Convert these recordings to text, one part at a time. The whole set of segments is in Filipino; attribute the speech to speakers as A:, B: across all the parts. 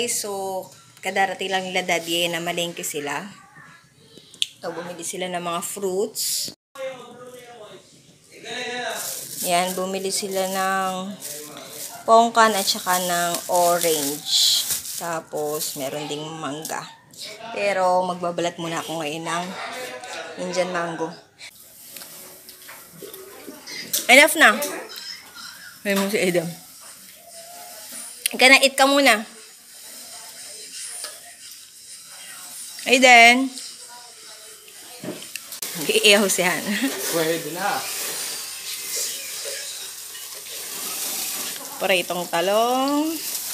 A: guys, so kadarating lang nila daddy na malengke sila. So, bumili sila ng mga fruits. Yan, bumili sila ng pongkan at saka ng orange. Tapos, meron ding mangga. Pero, magbabalat muna ako ngayon ng Indian mango. Enough na. May mo si Adam. Gonna eat ka muna. Aiden. Iiyaw siyan.
B: Pwede na.
A: Para itong talong.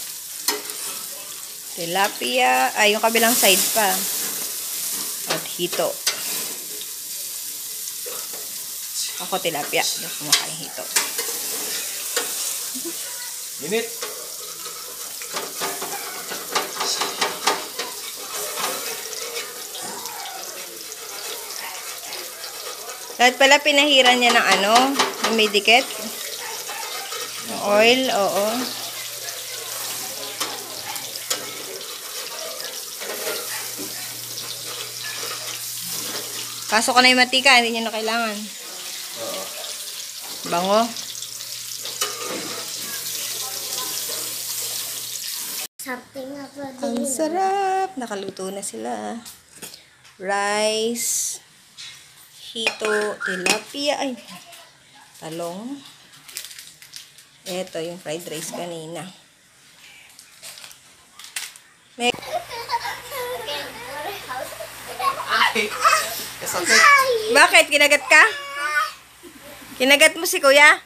A: Tilapia. Ay, yung kabilang side pa. At hito. Ako tilapia. Hindi ako kumakain hito.
B: Minute.
A: Lahat pala pinahiran niya ng ano, yung may dikit. Yung oil, oo. Kaso ka na yung matika, hindi niya na kailangan.
B: Oo.
A: Bango. Ang sarap. Nakaluto na sila. Rice. Hito, tilapia, ay, talong. Ito, yung fried rice kanina. May...
B: Ay! Kasakit!
A: Bakit? Kinagat ka? Kinagat mo si kuya?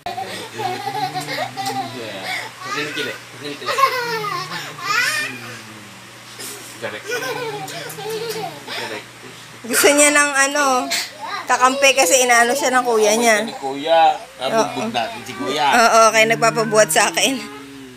B: Kasinikili. Kasinikili. Correct. Correct.
A: Gusto niya ng ano, kakampi kasi inaano siya ng kuya niya.
B: Ni kuya. Nabugbog natin si kuya.
A: Oo, kaya nagpapabuhat sa akin.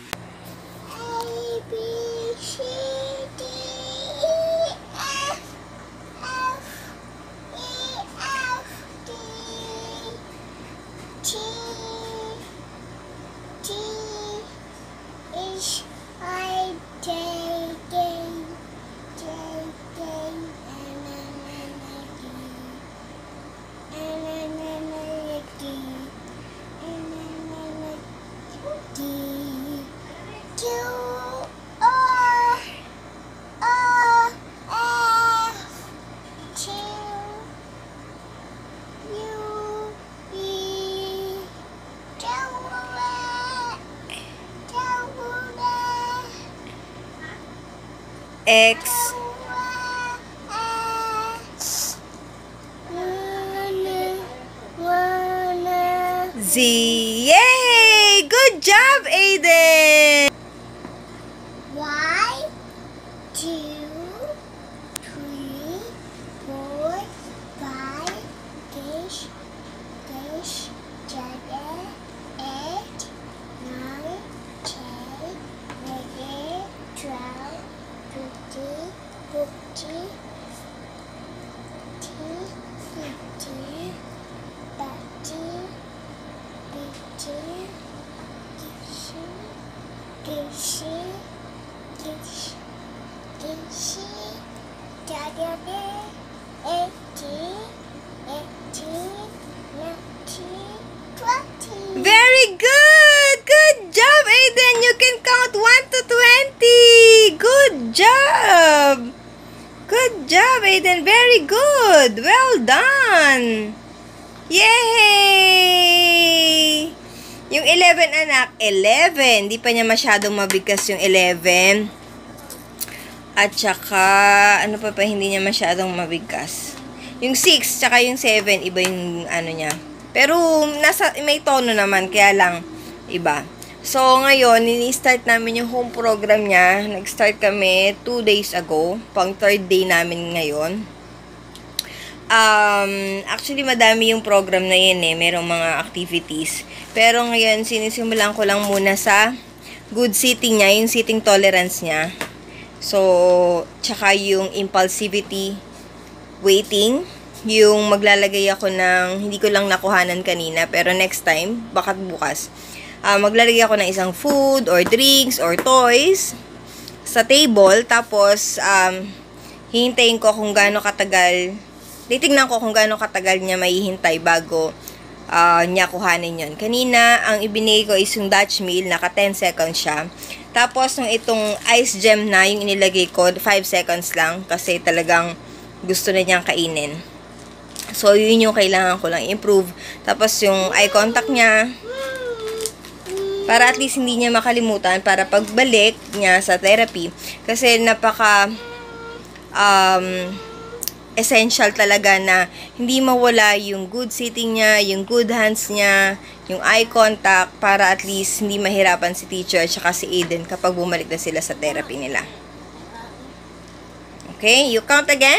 A: X Z. Yay! Good job, Aiden!
C: 1, 2, 3, 4, 5, 6, 7, 8, 9, 10, 11, 12, 13, 14, 15, 16, 20.
A: Very good! Good job, Aiden! You can count 1 to 20! Good job! Good job, Aiden! Very good! Well done! Yay! Yung 11, anak, 11. Di pa niya masyadong mabigkas yung 11. At saka, ano pa hindi niya masyadong mabigkas. Yung 6, tsaka yung 7, iba yung ano niya. Pero, may tono naman, kaya lang, iba. So, ngayon, ini-start namin yung home program niya. Nag-start kami 2 days ago. Pang 3rd day namin ngayon. Actually, madami yung program na yun eh. Merong mga activities. Pero ngayon, sinisimulan ko lang muna sa good sitting niya, yung sitting tolerance niya. So, tsaka yung impulsivity, waiting, yung maglalagay ako ng, hindi ko lang nakuhanan kanina, pero next time, baka bukas, maglalagay ako ng isang food, or drinks, or toys, sa table. Tapos, hihintayin ko kung gaano katagal. Titignan ko kung gaano katagal niya mahihintay bago niya kuhanin yun. Kanina, ang ibinigay ko is yung Dutch meal. Naka 10 seconds siya. Tapos, nung itong ice gem na, yung inilagay ko, 5 seconds lang. Kasi talagang gusto na niyang kainin. So, yun yung kailangan ko lang improve. Tapos, yung eye contact niya, para at least hindi niya makalimutan para pagbalik niya sa therapy. Kasi napaka essential talaga na hindi mawala yung good sitting niya, yung good hands niya, yung eye contact, para at least hindi mahirapan si teacher at saka si Aiden kapag bumalik na sila sa therapy nila. Okay, you count again?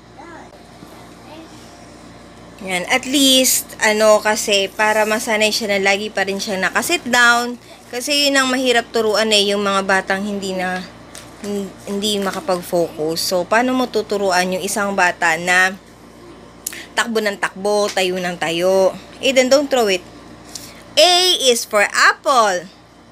A: Yan, at least, kasi para masanay siya na lagi pa rin siya nakasit down. Kasi yun ang mahirap turuan yung mga batang hindi makapag-focus. So, paano mo tuturuan yung isang bata na takbo ng takbo, tayo ng tayo? Aiden, don't throw it. A is for apple.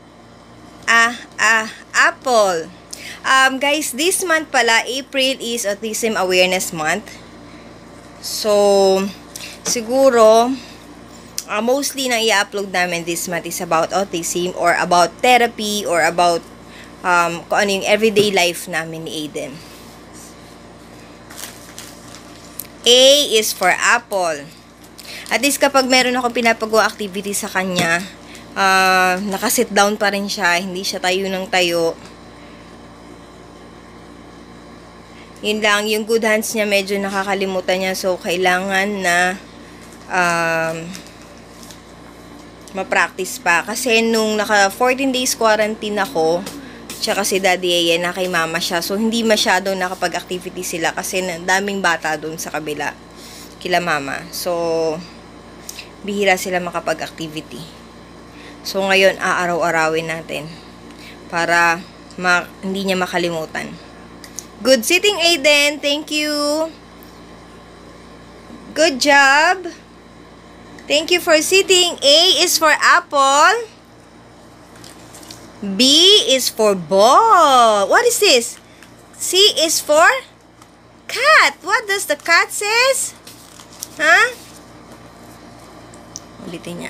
A: Apple. Guys, this month pala, April is Autism Awareness Month. So, siguro, mostly na i-upload namin this month is about autism or about therapy or about kung ano yung everyday life namin ni Aiden. A is for apple. At least kapag meron akong pinapagawa activity sa kanya, nakasit down pa rin siya, hindi siya tayo ng tayo. Yun lang, yung good hands niya medyo nakakalimutan niya, so kailangan na ma-practice pa. Kasi nung naka 14 days quarantine ako, tsaka si Daddy Ayan, na kay mama siya. So, hindi masyado nakapag-activity sila kasi daming bata doon sa kabila kila mama. So, bihira sila makapag-activity. So, ngayon, aaraw-arawin natin para hindi niya makalimutan. Good sitting, Aiden. Thank you. Good job. Thank you for sitting. A is for apple. B is for ball. What is this? C is for cat. What does the cat says? Huh? Ulitin niya.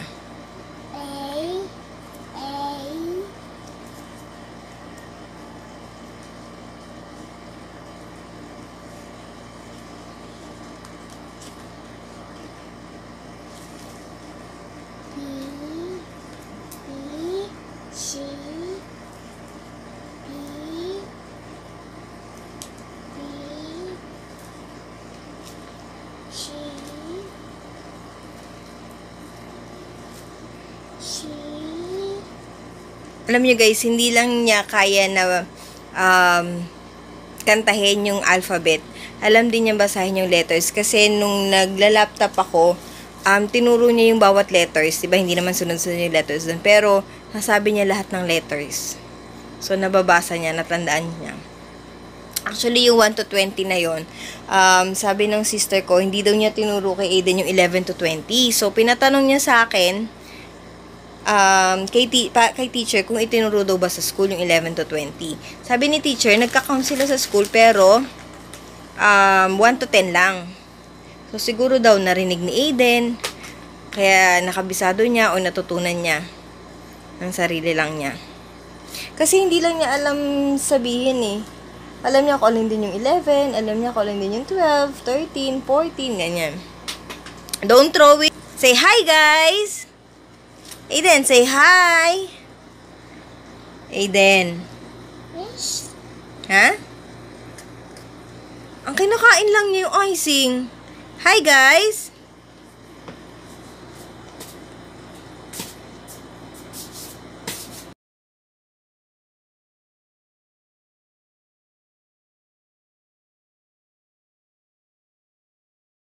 A: Alam niyo guys, hindi lang niya kaya na kantahin yung alphabet. Alam din niya basahin yung letters. Kasi nung nagla-laptop ako, tinuro niya yung bawat letters. Diba, hindi naman sunod-sunod yung letters dun. Pero, nasabi niya lahat ng letters. So, nababasa niya, natandaan niya. Actually, yung 1 to 20 na yon, sabi ng sister ko, hindi daw niya tinuro kay Aiden yung 11 to 20. So, pinatanong niya sa akin, kay teacher, kung itinuro daw ba sa school yung 11 to 20. Sabi ni teacher, nagka-count sila sa school, pero 1 to 10 lang. So, siguro daw narinig ni Aiden, kaya nakabisado niya o natutunan niya ng sarili lang niya. Kasi hindi lang niya alam sabihin Alam niya kung alin din yung 11, alam niya kung alin din yung 12, 13, 14, ganyan. Don't throw it. Say hi, guys! Aiden, say hi! Aiden.
C: Yes.
A: Ha? Ang kinakain lang niya yung icing. Hi, guys!